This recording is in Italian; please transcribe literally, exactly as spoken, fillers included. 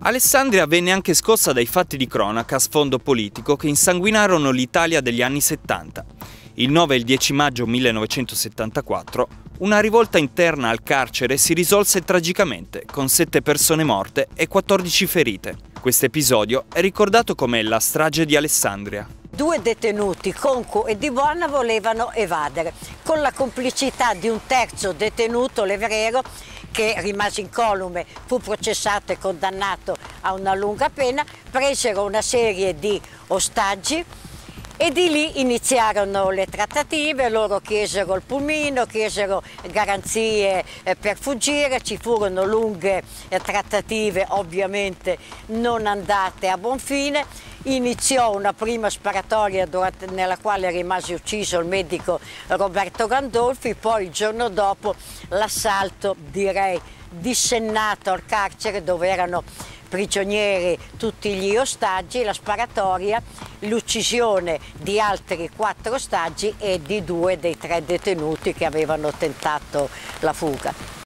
Alessandria venne anche scossa dai fatti di cronaca a sfondo politico che insanguinarono l'Italia degli anni settanta. Il nove e il dieci maggio millenovecentosettantaquattro una rivolta interna al carcere si risolse tragicamente, con sette persone morte e quattordici ferite. Questo episodio è ricordato come la strage di Alessandria. Due detenuti, Conco e Di Buona, volevano evadere. Con la complicità di un terzo detenuto, Levrero, che rimase incolume, fu processato e condannato a una lunga pena, presero una serie di ostaggi e di lì iniziarono le trattative. Loro chiesero il pulmino, chiesero garanzie per fuggire, ci furono lunghe trattative ovviamente non andate a buon fine. Iniziò una prima sparatoria durante, nella quale rimase ucciso il medico Roberto Gandolfi, poi il giorno dopo l'assalto, direi, dissennato al carcere dove erano prigionieri tutti gli ostaggi, la sparatoria, l'uccisione di altri quattro ostaggi e di due dei tre detenuti che avevano tentato la fuga.